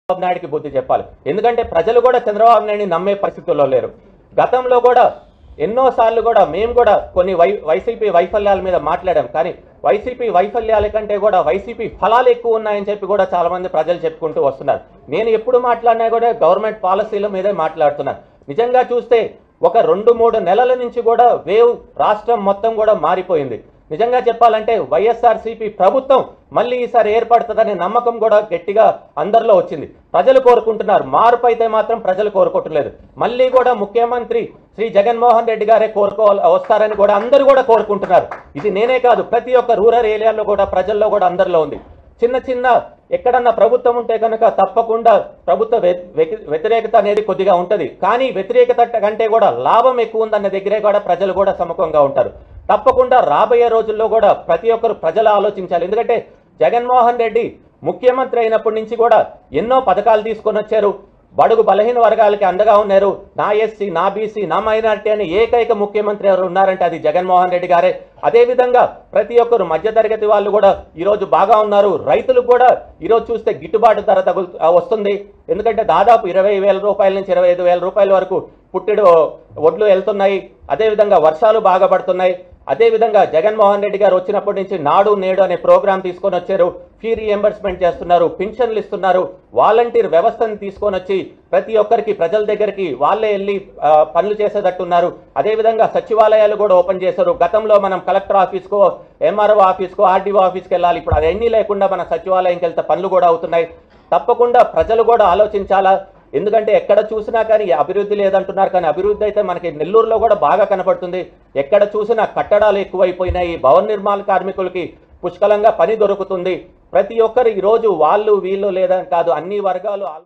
చంద్రబాబు నాయుడుకి బుద్ధి చెప్పాలి. ఎందుకంటే ప్రజలు కూడా చంద్రబాబు నాయుడిని నమ్మే పరిస్థితుల్లో లేరు. గతంలో కూడా ఎన్నోసార్లు కూడా మేము కూడా కొన్ని వైసీపీ వైఫల్యాల మీద మాట్లాడాం. కానీ వైసీపీ వైఫల్యాల కంటే కూడా వైసీపీ ఫలాలు ఎక్కువ ఉన్నాయని చెప్పి కూడా చాలా మంది ప్రజలు చెప్పుకుంటూ వస్తున్నారు. నేను ఎప్పుడు మాట్లాడినా కూడా గవర్నమెంట్ పాలసీల మీదే మాట్లాడుతున్నాను. నిజంగా చూస్తే ఒక 2-3 నెలల నుంచి కూడా వేవ్ రాష్ట్రం మొత్తం కూడా మారిపోయింది. నిజంగా చెప్పాలంటే వైఎస్ఆర్సీపీ ప్రభుత్వం మళ్ళీ ఈసారి ఏర్పడుతుందనే నమ్మకం కూడా గట్టిగా అందరిలో వచ్చింది. ప్రజలు కోరుకుంటున్నారు. మార్పు అయితే మాత్రం ప్రజలు కోరుకోవట్లేదు. మళ్ళీ కూడా ముఖ్యమంత్రి శ్రీ జగన్మోహన్ రెడ్డి గారే వస్తారని కూడా అందరూ కూడా కోరుకుంటున్నారు. ఇది నేనే కాదు, ప్రతి ఒక్క రూరల్ ఏరియాలో కూడా ప్రజల్లో కూడా అందరిలో ఉంది. చిన్న చిన్న ఎక్కడన్నా ప్రభుత్వం ఉంటే కనుక తప్పకుండా ప్రభుత్వ వ్యతిరేకత అనేది కొద్దిగా ఉంటుంది. కానీ వ్యతిరేకత కంటే కూడా లాభం ఎక్కువ ఉందన్న దగ్గరే కూడా ప్రజలు కూడా సముఖంగా ఉంటారు. తప్పకుండా రాబోయే రోజుల్లో కూడా ప్రతి ఒక్కరు ప్రజలు ఆలోచించాలి. ఎందుకంటే జగన్మోహన్ రెడ్డి ముఖ్యమంత్రి అయినప్పటి నుంచి కూడా ఎన్నో పథకాలు తీసుకొని వచ్చారు. బడుగు బలహీన వర్గాలకి అండగా ఉన్నారు. నా ఎస్సీ, నా బీసీ, నా మైనారిటీ అని ఏకైక ముఖ్యమంత్రి ఎవరు ఉన్నారంటే అది జగన్మోహన్ రెడ్డి గారే. అదేవిధంగా ప్రతి ఒక్కరు మధ్యతరగతి వాళ్ళు కూడా ఈరోజు బాగా ఉన్నారు. రైతులకు కూడా ఈరోజు చూస్తే గిట్టుబాటు ధర వస్తుంది. ఎందుకంటే దాదాపు 20,000 రూపాయల నుంచి 25,000 రూపాయల వరకు పుట్టెడు ఒడ్లు వెళ్తున్నాయి. అదేవిధంగా వర్షాలు బాగా పడుతున్నాయి. అదేవిధంగా జగన్మోహన్ రెడ్డి గారు వచ్చినప్పటి నుంచి నాడు నేడు అనే ప్రోగ్రాం తీసుకొని వచ్చారు. ఫీ రీఎంబర్స్మెంట్ చేస్తున్నారు, పింఛన్లు ఇస్తున్నారు, వాలంటీర్ వ్యవస్థను తీసుకొని వచ్చి ప్రతి ఒక్కరికి ప్రజల దగ్గరికి వాళ్ళే వెళ్ళి పనులు చేసేటట్టున్నారు. అదేవిధంగా సచివాలయాలు కూడా ఓపెన్ చేశారు. గతంలో మనం కలెక్టర్ ఆఫీస్కో, ఎంఆర్ఓ ఆఫీస్కో, ఆర్డీఓ ఆఫీస్కి వెళ్ళాలి. ఇప్పుడు అవన్నీ లేకుండా మన సచివాలయంకి వెళ్తే పనులు కూడా అవుతున్నాయి. తప్పకుండా ప్రజలు కూడా ఆలోచించాలా. ఎందుకంటే ఎక్కడ చూసినా కానీ అభివృద్ధి లేదంటున్నారు. కానీ అభివృద్ధి అయితే మనకి నెల్లూరులో కూడా బాగా కనపడుతుంది. ఎక్కడ చూసినా కట్టడాలు ఎక్కువైపోయినాయి. భవన నిర్మాణ కార్మికులకి పుష్కలంగా పని దొరుకుతుంది. ప్రతి ఒక్కరు ఈరోజు వాళ్ళు వీళ్ళు లేదని కాదు, అన్ని వర్గాలు